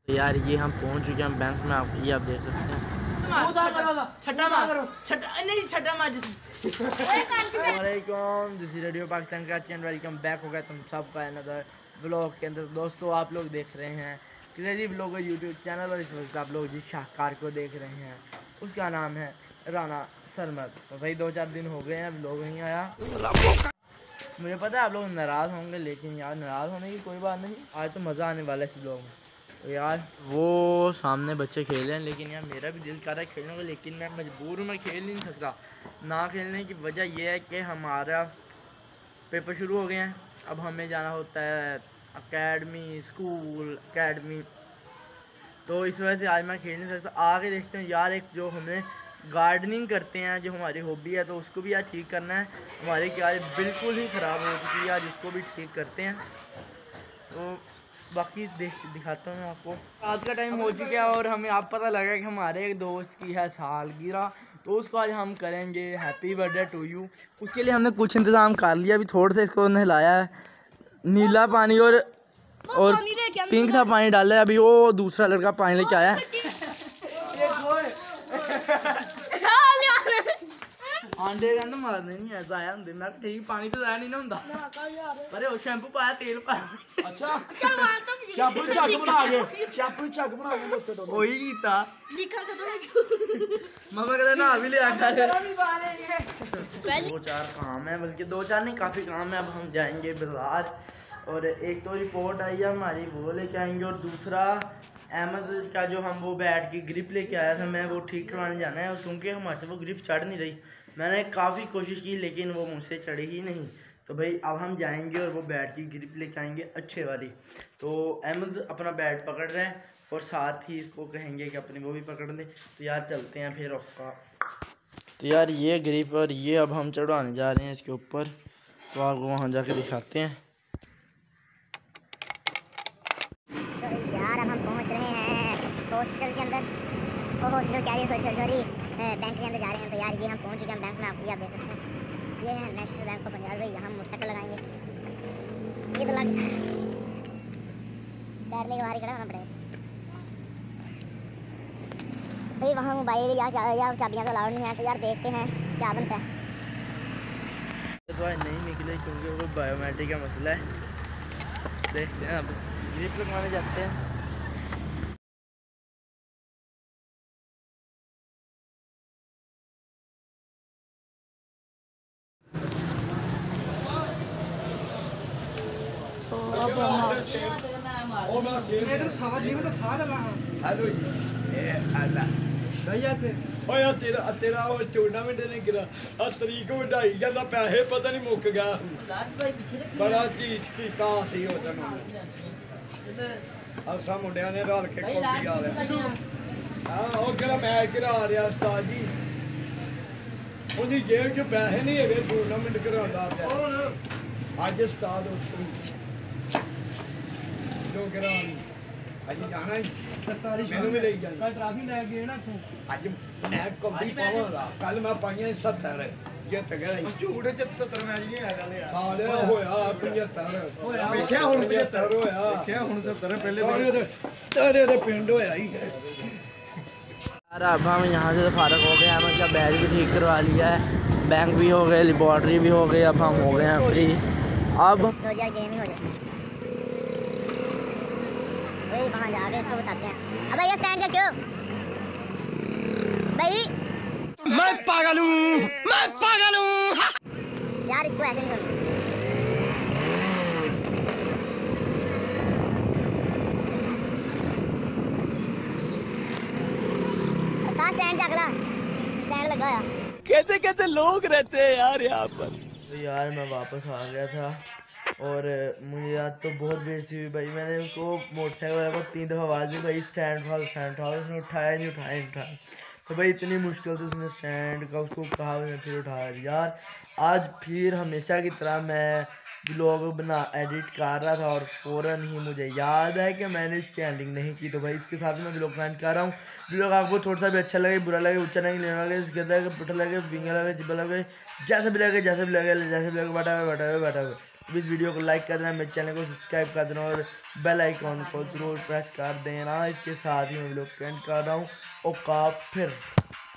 यार ये हम पहुंच चुके हैं बैंक में, आप ये आप देख सकते हैं। दिस इज रेडियो पाकिस्तान का चैनल, वेलकम बैक हो गया तुम सबका अनदर ब्लॉग के अंदर। दोस्तों आप लोग देख रहे हैं क्रेजी ब्लॉगर यूट्यूब चैनल और इस वक्त आप लोग जिस शाहकार को देख रहे हैं उसका नाम है राना सरमद। तो भाई 2-4 दिन हो गए हैं ब्लॉग नहीं आया। मुझे पता है आप लोग नाराज़ होंगे, लेकिन यार नाराज़ होने की कोई बात नहीं, आज तो मज़ा आने वाला है इस ब्लॉग में। तो यार वो सामने बच्चे खेल रहे हैं, लेकिन यार मेरा भी दिल कर रहा है खेलने को, लेकिन मैं मजबूर हूँ, मैं खेल नहीं सकता। ना खेलने की वजह यह है कि हमारा पेपर शुरू हो गए हैं, अब हमें जाना होता है अकेडमी, स्कूल अकेडमी, तो इस वजह से आज मैं खेल नहीं सकता। आगे देखते हैं यार, एक जो हमें गार्डनिंग करते हैं जो हमारी हॉबी है, तो उसको भी यार ठीक करना है। हमारी क्यारी बिल्कुल ही ख़राब हो चुकी है यार, इसको भी ठीक करते हैं। तो बाकी दिखाता हूँ आपको। रात का टाइम हो चुका है और हमें आप पता लगा कि हमारे एक दोस्त की है सालगिरह, तो उसको आज हम करेंगे हैप्पी बर्थडे टू यू। उसके लिए हमने कुछ इंतज़ाम कर लिया। अभी थोड़ा सा इसको नहलाया है, नीला पानी और पिंक सा पानी डाला है। अभी वो दूसरा लड़का पानी लेके आया है। आंडे का मारने नहीं ऐसा आया होंगे मैं ठीक, पानी तो नहीं ना होंदा पर वो शैम्पू पाया, तेल पाया। अच्छा शैम्पू चक बना के, शैम्पू चक बना के बोते तो वही कीता मम्मा कहते ना भी ले आकर 2-4 काम है, बल्कि 2-4 नहीं काफ़ी काम है। अब हम जाएंगे बाजार और एक तो रिपोर्ट आई है हमारी, वो लेके आएंगे, और दूसरा अहमद का जो हम वो बैट की ग्रिप लेके आया था मैं, वो ठीक करवाने जाना है। क्योंकि हमारे से वो ग्रिप चढ़ नहीं रही, मैंने काफ़ी कोशिश की लेकिन वो मुझसे चढ़ी ही नहीं। तो भाई अब हम जाएंगे और वो बैट की ग्रिप लेके आएंगे अच्छे वाली। तो अहमद अपना बैट पकड़ रहे हैं और साथ ही इसको कहेंगे कि अपनी वो भी पकड़ लें। तो यार चलते हैं फिर आपका। तो यार ये ग्रिप और ये अब हम चढ़वाने जा रहे हैं इसके ऊपर, तो आपको वहाँ जाके दिखाते हैं। यार अब हम पहुंच रहे हैं हॉस्पिटल के अंदर, वो हॉस्पिटल क्या है सॉरी बैंक के अंदर जा रहे हैं। तो यार ये हम पहुंच चुके हैं बैंक में, आप ये आप देख सकते हैं, ये है नेशनल बैंक ऑफ पंजाब। भाई यहाँ मोटरसाइकिल लगाएंगे, ये तो लग बैठ लेके बाहर ही खड़ा होना पड़ेगा भाई। वहाँ मोबाइल या चाबियाँ तो अलाउड नहीं है, तो यार देखते हैं क्या बनता है। तो नहीं निकले क्योंकि वो बायोमेट्रिक का मसला है। देखते हैं अब ग्रिप लगवाने जाते हैं। तेरा टूर्नामेंट ने गिरा तरीक वधाई जाता, पैसे पता नहीं मुक गया, बड़ा चीज कीता सी असा मुंडिया ने रल के कॉपी आ लिया मैच करा रहा उस्ताद जी, उन्हें जेब च पैसे नहीं है टूर्नामेंट करा अज उस्ताद जो करा अज जाना मैनू भी ले जाना ट्राफी लै गए ना अज मैं कबड्डी पावांगा, कल मैं पाइयां 70 जित गया झूठ 70 मैच नहीं आया होया 75 वेख्या हुण 75 होया वेख्या हुण 70 पहले तारे दे पिंड होया ही। यार अब हम यहाँ से फारग हो गए, हम क्या बैग भी ठीक करवा लिया है, बैंक भी हो गए, लेबॉर्ट्री भी हो गई, अब हम हो गए हैं फ्री। अब गेम ही हो जाए भाई, वहाँ जाके इसको बताते हैं। अब ये स्टैंड जा क्यों भाई, मैं पागल हूँ यार इसको ऐसे नहीं छोड़ना। स्टैंड अगला स्टैंड लगाया। कैसे कैसे लोग रहते हैं यार यहाँ पर। तो यार मैं वापस आ गया था और मुझे याद तो बहुत बेइज्जती हुई भाई। मैंने उसको मोटरसाइकिल वाले को 3 दफ़ा आवाज़ दी, भाई स्टैंड था, उसने उठाया। तो भाई इतनी मुश्किल से उसने स्टैंड का उसको कहा, उसने फिर उठाया। यार आज फिर हमेशा की तरह मैं ब्लॉग एडिट कर रहा था और फ़ौरन ही मुझे याद है कि मैंने इसकी एंडिंग नहीं की। तो भाई इसके साथ मैं ब्लॉग एंड कर रहा हूँ। ब्लॉग आपको थोड़ा सा भी अच्छा लगे, बुरा लगे, ऊँचा नहीं लेना लगे, इसके अंदर पुट्ठा लगे, बिंगा लगे, जिब्बा लगे, जैसे भी लगे बैठा हुआ। इस वीडियो को लाइक कर देना, मेरे चैनल को सब्सक्राइब कर देना और बेल आइकॉन को ज़रूर प्रेस कर देना। इसके साथ ही मैं वीडियो को एंड कर रहा हूँ। ओका फिर।